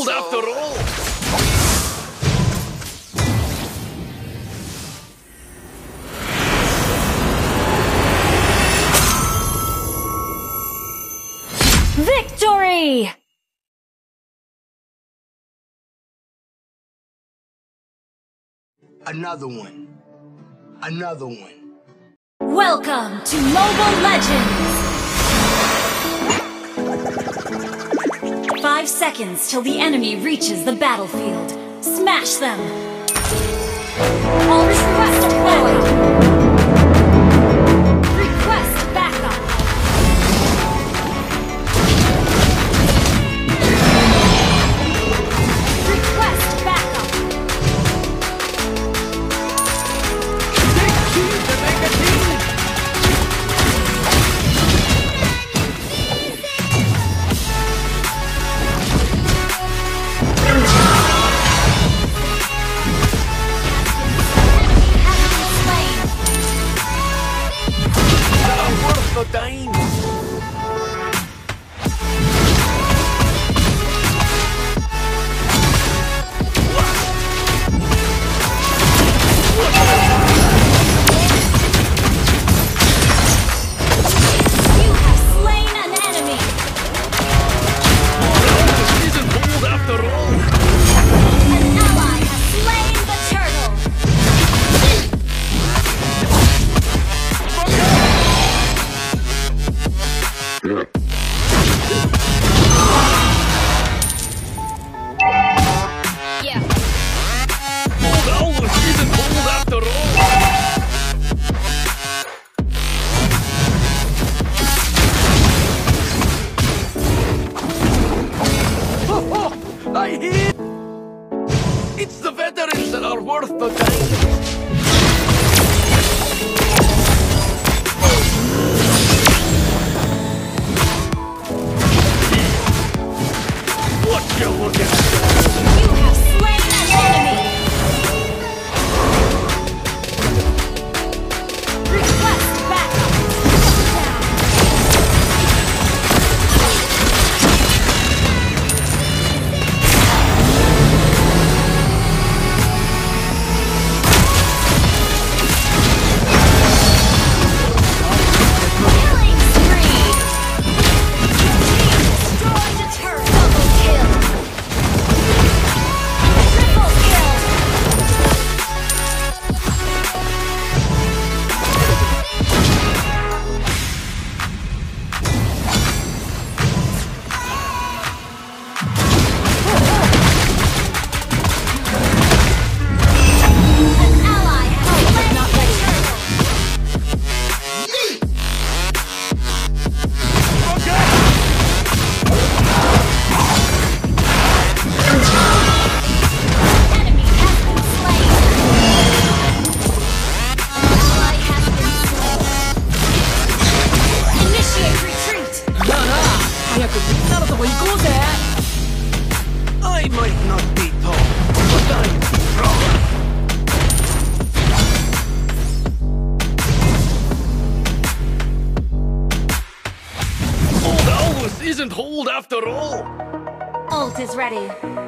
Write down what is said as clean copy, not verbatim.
hold after all. Victory! Another one. Another one. Welcome to Mobile Legends! 5 seconds till the enemy reaches the battlefield. Smash them! All request deployed! Request backup! Request backup! I hear it's the veterans that are worth the time. What you looking at? You have slain an enemy! Request backup! Killing spree! Destroyed a turret! Double kill! Triple kill! An ally has slain the turtle! Enemy has been slain! An ally has been slain! Initiate retreat! なあなあ、早くみんなのとこ行こうぜ。 I might not be tall, but I'm strong. Hold Always isn't hold after all. Ult is ready.